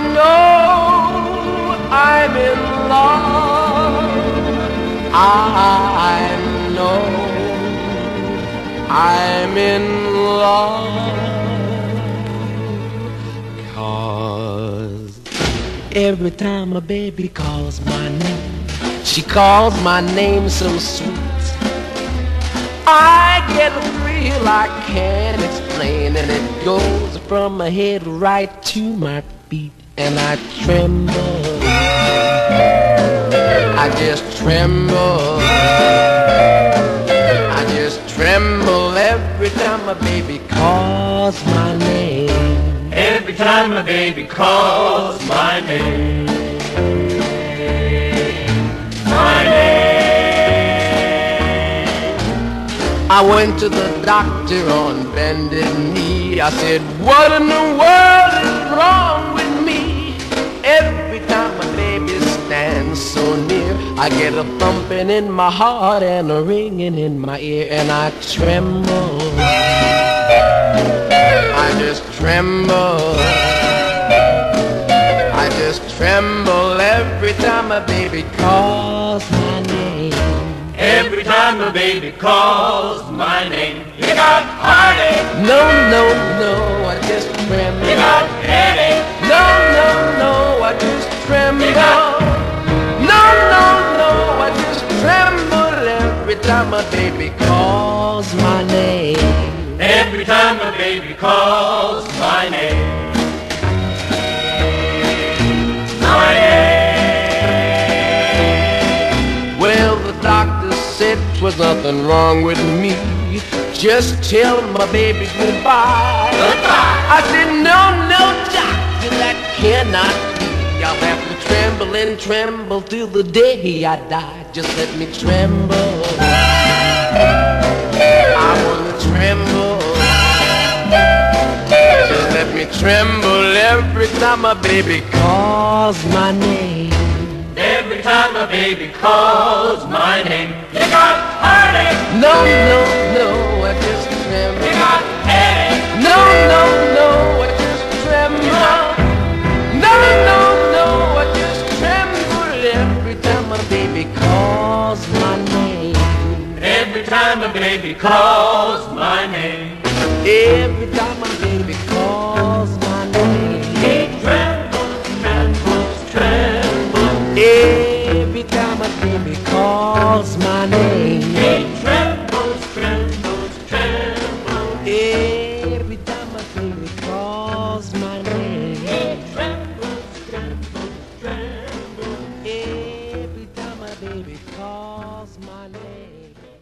know I'm in love. I know I'm in love. 'Cause every time a baby calls my name, she calls my name so sweet, I get a thrill I can't explain, and it goes from my head right to my feet, and I tremble. I just tremble. I just tremble every time my baby calls my name. Every time my baby calls my name. My name. I went to the doctor on bended knee. I said, what in the world is wrong with me? Every time my baby stands so near, I get a thumping in my heart and a ringing in my ear, and I tremble. I just tremble. I just tremble every time my baby calls my name. Every time a baby calls my name. You got heartache. No, no, no, I just tremble. You got headache. No, no, no, I just tremble. No, no, no, I just tremble every time my baby calls my name. Every time a baby calls my name. My name. Well, the doctor said 'twas nothing wrong with me. Just tell my baby goodbye. Goodbye. I said, no, no, doctor, that cannot be. I'll have to tremble and tremble till the day I die. Just let me tremble. I wanna tremble. Just let me tremble every time my baby calls my name. Every time a baby calls my name. You got heartache. No, no, no, I just tremble. You got headache. No, no, no, I just tremble. No, no, no, I just tremble every time my baby calls my name. Every time a baby calls my name. Every time my baby calls my name. He trembles, trembles, trembles. Every time my baby calls my name. He trembles, trembles, trembles. Every time my baby calls my name. He trembles, trembles, trembles. Every time my baby calls my name.